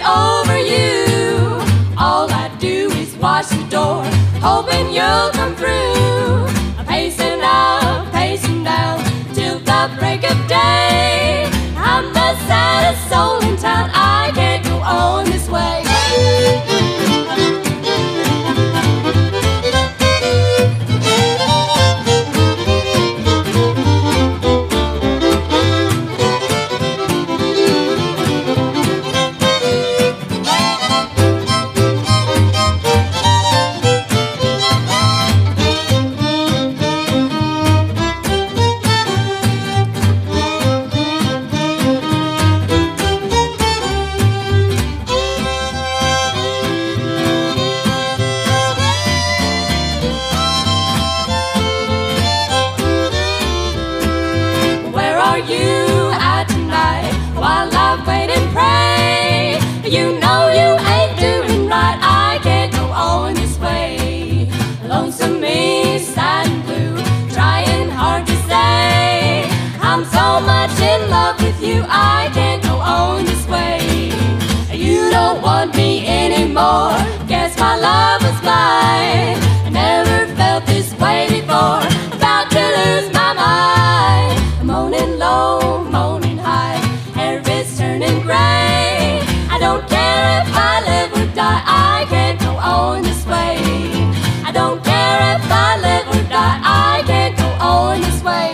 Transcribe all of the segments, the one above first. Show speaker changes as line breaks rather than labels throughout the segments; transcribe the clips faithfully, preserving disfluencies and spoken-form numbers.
over you. All I do is watch the door, hoping you'll come through. I'm pacing up, pacing down, till the break of day. I'm the saddest soul in town, I can't go on this way. You at tonight while I wait and pray. You know you ain't doing right, I can't go on this way. Lonesome me, sad and blue, trying hard to say I'm so much in love with you, I can't go on this way. You don't want me anymore, guess my love was blind. I never felt this way before, about to lose my mind. Moaning low, moaning high, hair is turning gray. I don't care if I live or die, I can't go on this way. I don't care if I live or die, I can't go on this way.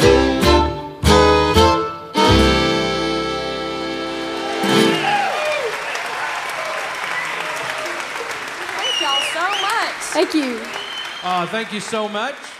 Thank y'all so much.
Thank you.
Uh, thank you so much.